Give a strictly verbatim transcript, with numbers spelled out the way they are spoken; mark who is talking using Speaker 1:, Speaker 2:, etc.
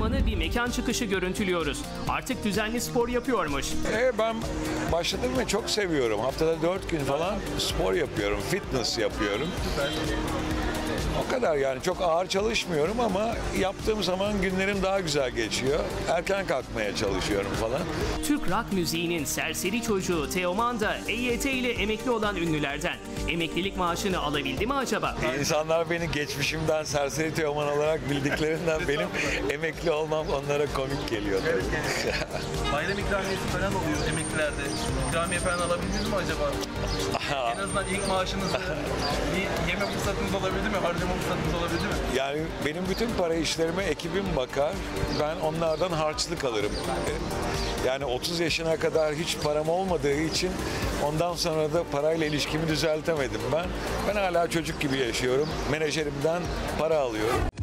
Speaker 1: Teoman'ı bir mekan çıkışı görüntülüyoruz. Artık düzenli spor yapıyormuş.
Speaker 2: E, ben başladım ve çok seviyorum. Haftada dört gün falan spor yapıyorum, fitness yapıyorum. O kadar yani, çok ağır çalışmıyorum ama yaptığım zaman günlerim daha güzel geçiyor. Erken kalkmaya çalışıyorum falan.
Speaker 1: Türk rock müziğinin serseri çocuğu Teoman da E Y T ile emekli olan ünlülerden. Emeklilik maaşını alabildi mi acaba?
Speaker 2: İnsanlar beni geçmişimden serseri Teoman olarak bildiklerinden benim emekli olmam onlara komik geliyor.
Speaker 3: Evet, bayram ikramiyesi falan oluyor emeklilerde. İkramiye falan alabildiniz mi acaba? En azından ilk maaşınızı bir yeme fırsatınız olabildi mi? Harcama fırsatınız olabildi mi?
Speaker 2: Yani benim bütün para işlerime ekibim bakar. Ben onlardan harçlık alırım. Yani otuz yaşına kadar hiç param olmadığı için ondan sonra da parayla ilişkimi düzeltemedim ben. Ben hala çocuk gibi yaşıyorum. Menajerimden para alıyorum.